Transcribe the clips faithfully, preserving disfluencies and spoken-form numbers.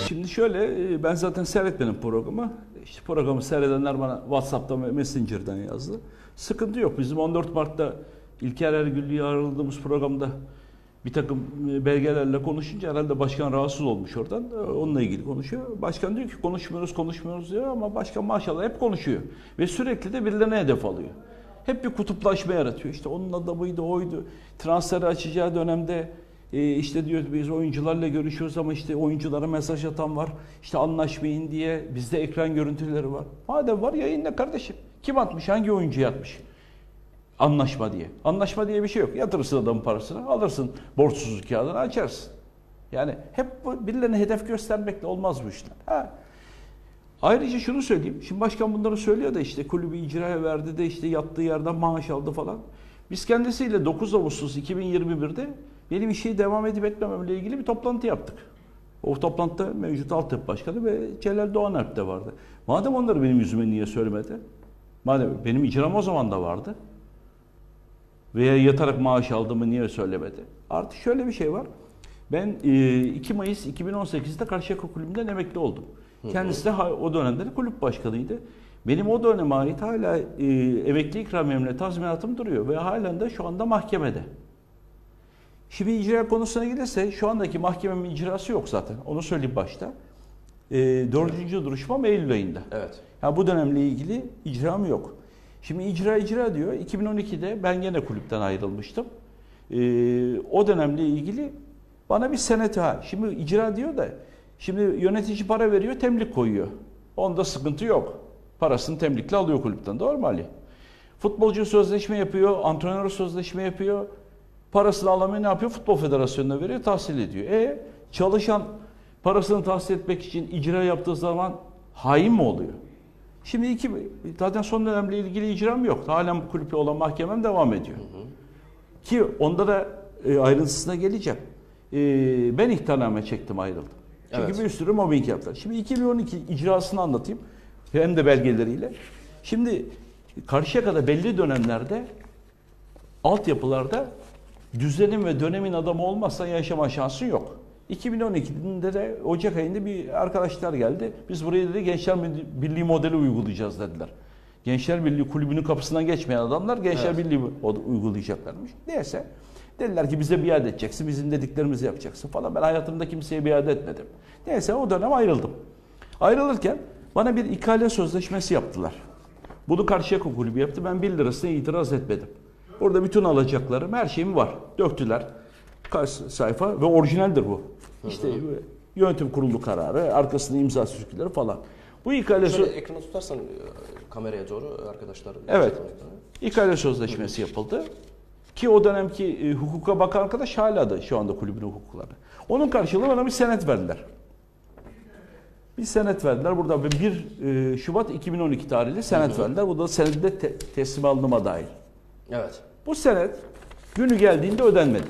Şimdi şöyle, ben zaten seyretmedim programı. İşte programı seyredenler bana WhatsApp'tan ve Messenger'dan yazdı. Sıkıntı yok. Bizim on dört Mart'ta İlker Ergüllü'ye ayrıldığımız programda bir takım belgelerle konuşunca herhalde başkan rahatsız olmuş oradan. Onunla ilgili konuşuyor. Başkan diyor ki konuşmuyoruz konuşmuyoruz diyor ama başkan maşallah hep konuşuyor. Ve sürekli de birilerine hedef alıyor. Hep bir kutuplaşma yaratıyor. İşte onun adamıydı, oydu. Transferi açacağı dönemde e, işte diyor biz oyuncularla görüşüyoruz ama işte oyunculara mesaj atan var. İşte anlaşmayın diye bizde ekran görüntüleri var. Madem var yayınla kardeşim. Kim atmış? Hangi oyuncu atmış? Anlaşma diye. Anlaşma diye bir şey yok. Yatırırsın adamın parasını, alırsın borçsuzluk kağıdını açarsın. Yani hep birilerine hedef göstermekle olmaz bu işler. Ha. Ayrıca şunu söyleyeyim. Şimdi başkan bunları söylüyor da işte kulübü icraya verdi de işte yattığı yerden maaş aldı falan. Biz kendisiyle dokuz Ağustos iki bin yirmi bir'de benim işe devam edip etmememle ilgili bir toplantı yaptık. O toplantıda mevcut altyapı başkanı ve Celal Doğanerp de vardı. Madem onları benim yüzüme niye söylemedi? Madem benim icram o zaman da vardı. Veya yatarak maaş aldığımı niye söylemedi? Artık şöyle bir şey var. Ben iki Mayıs iki bin on sekiz'de Karşıyaka Kulübü'nden emekli oldum. Kendisi de o dönemde de kulüp başkanıydı. Benim o döneme ait hala e, emekli ikramiyemle tazminatım duruyor ve halen de şu anda mahkemede. Şimdi icra konusuna gelirse şu andaki mahkememin icrası yok zaten. Onu söyleyeyim başta. E, dördüncü duruşmam Eylül ayında. Evet. Yani bu dönemle ilgili icram yok. Şimdi icra icra diyor. iki bin on iki'de ben gene kulüpten ayrılmıştım. E, o dönemle ilgili bana bir senet ha. Şimdi icra diyor da şimdi yönetici para veriyor, temlik koyuyor. Onda sıkıntı yok. Parasını temlikle alıyor kulüpten. Doğru mu Ali? Futbolcu sözleşme yapıyor, antrenör sözleşme yapıyor. Parasını alamıyor, ne yapıyor? Futbol Federasyonu'na veriyor, tahsil ediyor. E çalışan parasını tahsil etmek için icra yaptığı zaman hain mi oluyor? Şimdi iki, zaten son dönemle ilgili icram yok. Halen bu kulüple olan mahkemem devam ediyor. Hı hı. Ki onda da e, ayrıntısına geleceğim. E, ben ihtarname çektim, ayrıldım. Çünkü evet. Bir sürü mobbing yaptılar. Şimdi iki bin on iki icrasını anlatayım. Hem de belgeleriyle. Şimdi Karşıyaka'da belli dönemlerde altyapılarda düzenin ve dönemin adamı olmazsa yaşama şansın yok. iki bin on iki'de de Ocak ayında bir arkadaşlar geldi. Biz buraya dedi Gençler Birliği modeli uygulayacağız dediler. Gençler Birliği kulübünün kapısından geçmeyen adamlar Gençler evet. Birliği uygulayacaklarmış. Neyse. Dediler ki bize biat edeceksin, bizim dediklerimizi yapacaksın falan. Ben hayatımda kimseye biat etmedim. Neyse o dönem ayrıldım. Ayrılırken bana bir ikale sözleşmesi yaptılar. Bunu Karşıyaka Kulübü yaptı. Ben bir lirasına itiraz etmedim. Orada bütün alacaklarım, her şeyim var. Döktüler. Kaç sayfa ve orijinaldir bu. İşte hı hı. Yönetim kurulu kararı, arkasında imza sürküleri falan. Bu ikale Şöyle ekranı tutarsan kameraya doğru arkadaşlar. Evet. İkale sözleşmesi yapıldı. Ki o dönemki e, hukuka bakan arkadaş hala da şu anda kulübün hukukları. Onun karşılığı bana bir senet verdiler. Bir senet verdiler. Burada bir Şubat iki bin on iki tarihli senet hı hı. verdiler. Bu da senedinde te teslim alınıma dahil. Evet. Bu senet günü geldiğinde ödenmedi.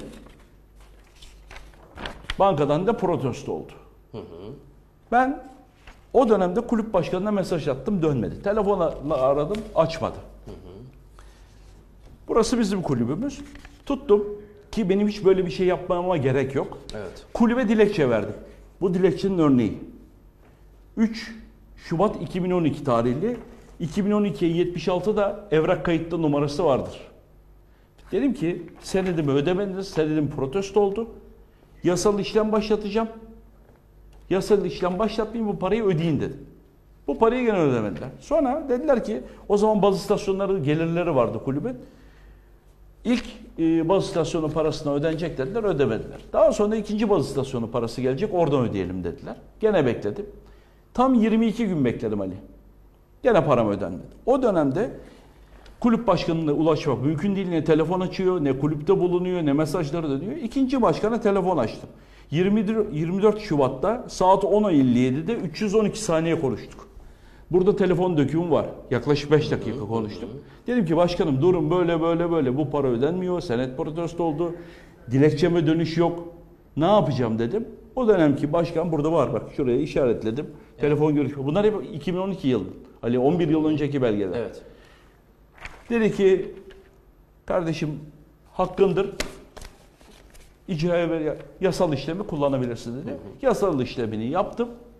Bankadan da protesto oldu. Hı hı. Ben o dönemde kulüp başkanına mesaj attım, dönmedi. Telefonla aradım, açmadı. Hı hı. Burası bizim kulübümüz. Tuttum ki benim hiç böyle bir şey yapmama gerek yok. Evet. Kulübe dilekçe verdim. Bu dilekçenin örneği. üç Şubat iki bin on iki tarihli. iki bin on iki'ye yetmiş altı'da evrak kayıtlı numarası vardır. Dedim ki senedimi ödemediniz, senedim protesto oldu. Yasal işlem başlatacağım. Yasal işlem başlatmayayım, bu parayı ödeyin dedim. Bu parayı gene ödemediler. Sonra dediler ki o zaman baz istasyonları gelirleri vardı kulübün. İlk e, baz istasyonu parasına ödenecek dediler, ödemediler. Daha sonra ikinci baz istasyonu parası gelecek, oradan ödeyelim dediler. Gene bekledim. Tam yirmi iki gün bekledim Ali. Gene param ödenmedi. O dönemde kulüp başkanına ulaşmak mümkün değil. Ne telefon açıyor, ne kulüpte bulunuyor, ne mesajları dönüyor. İkinci başkana telefon açtım. yirmi dört Şubat'ta saat on elli yedi'de üç yüz on iki saniye konuştuk. Burada telefon dökümü var. Yaklaşık beş dakika konuştuk. Dedim ki başkanım durum böyle böyle böyle. Bu para ödenmiyor. Senet protesto oldu. Dilekçeme dönüş yok. Ne yapacağım dedim. O dönemki başkan burada var bak. Şuraya işaretledim. Evet. Telefon görüşme. Bunlar hep iki bin on iki yılı. Ali on bir yıl önceki belgeler. Evet. Dedi ki kardeşim hakkındır. İcraya ve yasal işlemi kullanabilirsin dedi. Hı hı. Yasal işlemini yaptım.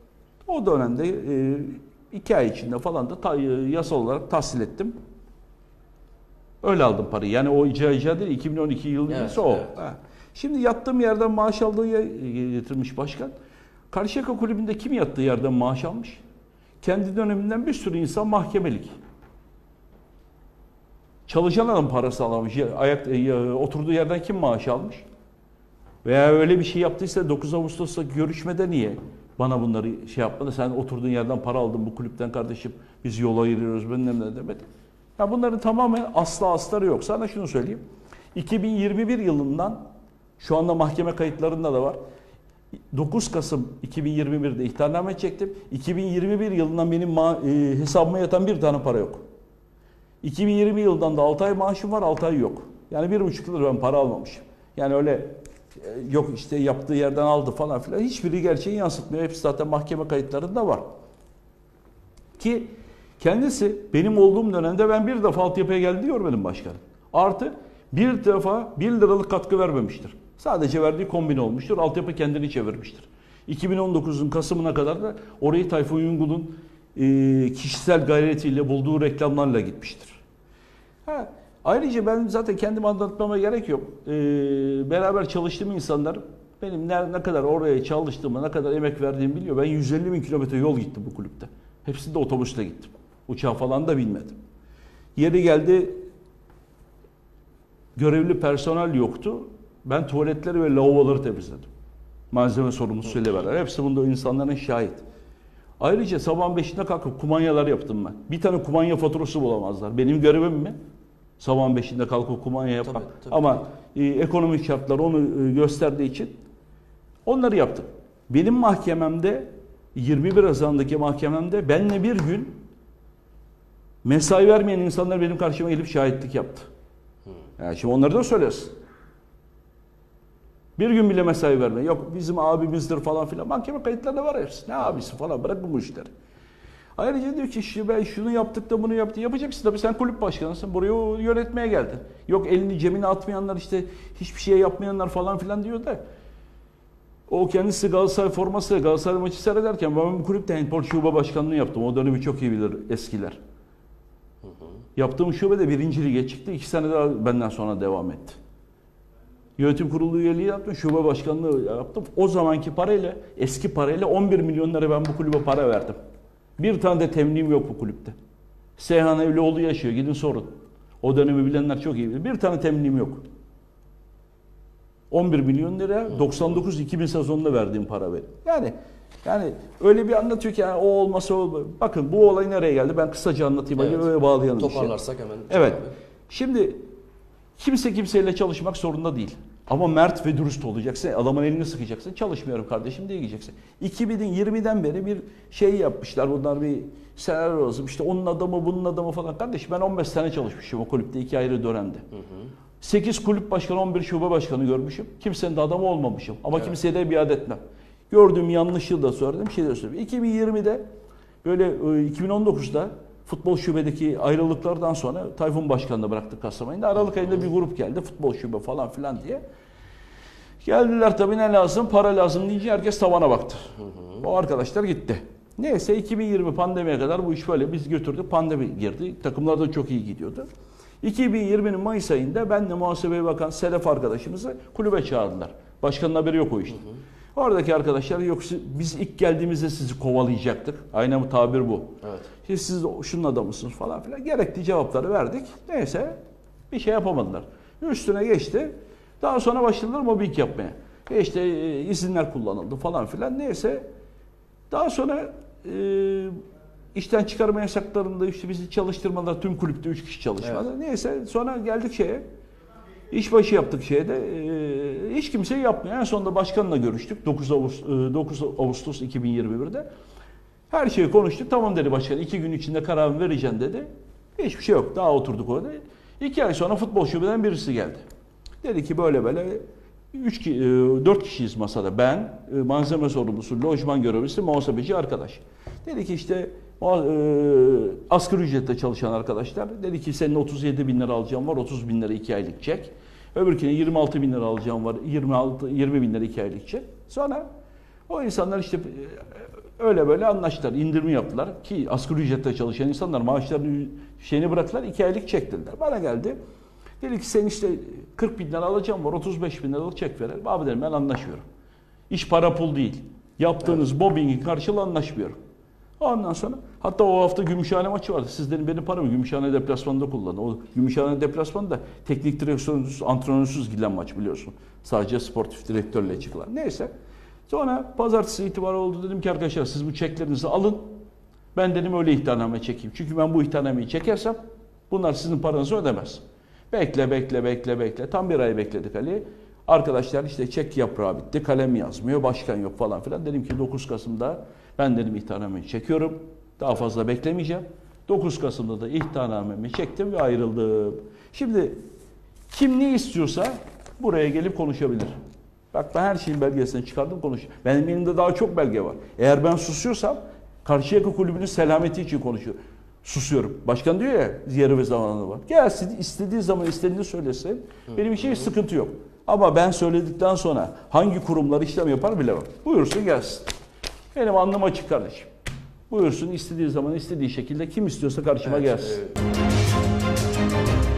O dönemde e, iki ay içinde falan da ta, yasal olarak tahsil ettim. Öyle aldım parayı. Yani o icra icra değil, iki bin on iki yılı Evet, ise o. evet. Ha. Şimdi yattığım yerden maaş aldığı yer getirmiş başkan. Karşıyaka Kulübü'nde kim yattığı yerden maaş almış? Kendi döneminden bir sürü insan mahkemelik. Çalışan adam parası alamış. Ayak, oturduğu yerden kim maaş almış? Veya öyle bir şey yaptıysa dokuz Ağustos'ta görüşmede niye bana bunları şey yapmadı? Sen oturduğun yerden para aldın bu kulüpten kardeşim. Biz yola ayırıyoruz bilmem ne demedi. Ya bunların tamamen aslı astarı yok. Sana şunu söyleyeyim. iki bin yirmi bir yılından şu anda mahkeme kayıtlarında da var. dokuz Kasım iki bin yirmi bir'de ihtarname çektim. iki bin yirmi bir yılından benim e, hesabıma yatan bir tane para yok. iki bin yirmi yıldan da altı ay maaşım var, altı ay yok. Yani bir buçuk yıldır ben para almamışım. Yani öyle e, yok işte yaptığı yerden aldı falan filan. Hiçbiri gerçeği yansıtmıyor. Hepsi zaten mahkeme kayıtlarında var. Ki kendisi benim olduğum dönemde ben bir defa altyapıya geldi görmedim başkanım. Artı bir defa bir liralık katkı vermemiştir. Sadece verdiği kombin olmuştur. Altyapı kendini çevirmiştir. iki bin on dokuz'un Kasım'ına kadar da orayı Tayfun Yungul'un e, kişisel gayretiyle bulduğu reklamlarla gitmiştir. Ha, ayrıca ben zaten kendimi anlatmama gerek yok. E, beraber çalıştığım insanlar benim ne, ne kadar oraya çalıştığımı, ne kadar emek verdiğimi biliyor. Ben yüz elli bin kilometre yol gittim bu kulüpte. Hepsinde otobüsle gittim. Uçağı falan da binmedim. Yeri geldi görevli personel yoktu. Ben tuvaletleri ve lavaboları temizledim. Malzeme sorumlusuyla beraber. Hepsi bunda insanların şahit. Ayrıca sabahın beşinde kalkıp kumanyalar yaptım ben. Bir tane kumanya faturası bulamazlar. Benim görevim mi? Sabahın beşinde kalkıp kumanya yapmak. Tabii, tabii, Ama tabii. E, ekonomik şartlar onu e, gösterdiği için onları yaptım. Benim mahkememde yirmi bir Haziran'daki mahkememde benle bir gün mesai vermeyen insanlar benim karşıma gelip şahitlik yaptı. Yani şimdi onları da söylesin. Bir gün bile mesai verme. Yok bizim abimizdir falan filan. Mahkeme kayıtlarında var hepsi. Ne abisi falan, bırak bu işleri. Ayrıca diyor ki işte ben şunu yaptık da bunu yaptı. Yapacaksın tabii, sen kulüp başkanısın. Buraya yönetmeye geldin. Yok elini cebine atmayanlar, işte hiçbir şey yapmayanlar falan filan diyor da. O kendisi Galatasaray forması, Galatasaray maçı seyrederken ben bu kulüpte handball şube başkanlığı yaptım. O dönemi çok iyi bilir eskiler. Hı hı. Yaptığım şube de birinci lige çıktı. İki sene daha benden sonra devam etti. Yönetim kurulu üyeliği yaptım, şube başkanlığı yaptım. O zamanki parayla, eski parayla on bir milyon lira ben bu kulübe para verdim. Bir tane de temliğim yok bu kulüpte. Seyhan Evlioğlu yaşıyor, gidin sorun. O dönemi bilenler çok iyi bilir. Bir tane temliğim yok. on bir milyon lira doksan dokuz iki bin sezonunda verdiğim para benim. Yani yani öyle bir anlatıyor ki yani o olmasa o. Bakın bu olay nereye geldi? Ben kısaca anlatayım. Evet. Öyle bağlayalım. Toparlarsak hemen. Evet. Abi. Şimdi kimse kimseyle çalışmak zorunda değil. Ama mert ve dürüst olacaksın. Adamın elini sıkacaksın. Çalışmıyorum kardeşim diye gideceksin. iki bin yirmi'den beri bir şey yapmışlar. Bunlar bir senaryo olsun. İşte onun adamı, bunun adamı falan. Kardeşim ben on beş sene çalışmışım o kulüpte iki ayrı dönemde. Hı hı. sekiz kulüp başkanı, on bir şube başkanı görmüşüm. Kimsenin de adamı olmamışım. Ama evet, kimseye de biat etmem. Gördüğüm yanlışı da söyledim, şey de söyledim. iki bin yirmi'de böyle iki bin on dokuz'da futbol şubedeki ayrılıklardan sonra Tayfun Başkan'la bıraktık Kasım ayında. Aralık ayında bir grup geldi, futbol şube falan filan diye. Geldiler tabii, ne lazım? Para lazım deyince herkes tavana baktı. Hı hı. O arkadaşlar gitti. Neyse iki bin yirmi pandemiye kadar bu iş böyle biz götürdük. Pandemi girdi. Takımlar da çok iyi gidiyordu. iki bin yirmi'nin Mayıs ayında benle muhasebeye bakan Sedef arkadaşımızı kulübe çağırdılar. Başkanın haberi yok o işte. Hı hı. Oradaki arkadaşlar yok biz ilk geldiğimizde sizi kovalayacaktık. Aynen bu tabir bu. Evet. İşte siz şunun adamısınız falan filan. Gerekli cevapları verdik. Neyse bir şey yapamadılar. Üstüne geçti. Daha sonra başladılar mobbing yapmaya. E işte e, izinler kullanıldı falan filan. Neyse daha sonra e, işten çıkarma yasaklarında işte bizi çalıştırmadılar. Tüm kulüpte üç kişi çalışmadı. Evet. Neyse sonra geldik şeye. İşbaşı yaptık şeyde. E, hiç kimseyi yapmıyor. En sonunda başkanla görüştük. dokuz Ağustos iki bin yirmi bir'de. Her şeyi konuştuk. Tamam dedi başkan. iki gün içinde kararımı vereceğim dedi. Hiçbir şey yok. Daha oturduk orada. İki ay sonra futbol şubeden birisi geldi. Dedi ki böyle böyle üç, dört kişiyiz masada. Ben, malzeme sorumlusu, lojman görevlisi, muhasebeci arkadaş. Dedi ki işte asgari ücretle çalışan arkadaşlar. Dedi ki senin otuz yedi bin lira alacağım var, otuz bin lira iki aylık çek. Öbürküne yirmi altı bin lira alacağım var, yirmi altı, yirmi bin lira iki aylık çek. Sonra O insanlar işte öyle böyle anlaştılar, indirimi yaptılar ki asgari ücretle çalışan insanlar maaşlarını şeyini bıraktılar, iki aylık çektiler. Bana geldi. Dedi ki sen işte kırk bin lira alacağım var, otuz beş bin liralık çek verelim. Abi dedim ben anlaşmıyorum. İş para pul değil. Yaptığınız evet. mobbingin karşılığı anlaşmıyorum. Ondan sonra hatta o hafta Gümüşhane maçı vardı. Siz dedim benim paramı Gümüşhane deplasmanında kullanın. O Gümüşhane deplasmanında teknik direksiyonsuz, antrenörsüz gidilen maç biliyorsun. Sadece sportif direktörle çıkılan. Neyse. Sonra pazartesi itibarı oldu. Dedim ki arkadaşlar siz bu çeklerinizi alın. Ben dedim öyle ihtarname çekeyim. Çünkü ben bu ihtarnameyi çekersem bunlar sizin paranızı ödemez. Bekle bekle bekle bekle. Tam bir ay bekledik Ali. Arkadaşlar işte çek yaprağı bitti. Kalem yazmıyor. Başkan yok falan filan. Dedim ki dokuz Kasım'da ben dedim ihtarnameyi çekiyorum. Daha fazla beklemeyeceğim. dokuz Kasım'da da ihtarnamemi çektim ve ayrıldım. Şimdi kim ne istiyorsa buraya gelip konuşabilir. Bak ben her şeyin belgesini çıkardım konuş. Benim elimde daha çok belge var. Eğer ben susuyorsam Karşıyaka Kulübü'nün selameti için konuşuyor. Susuyorum. Başkan diyor ya yeri ve zamanı var. Gelsin istediği zaman istediğini söylesin. Benim için hiç sıkıntı yok. Ama ben söyledikten sonra hangi kurumlar işlem yapar bilemem. Buyursun gelsin. Benim alnım açık kardeşim. Buyursun istediği zaman istediği şekilde kim istiyorsa karşıma evet, gelsin. Evet.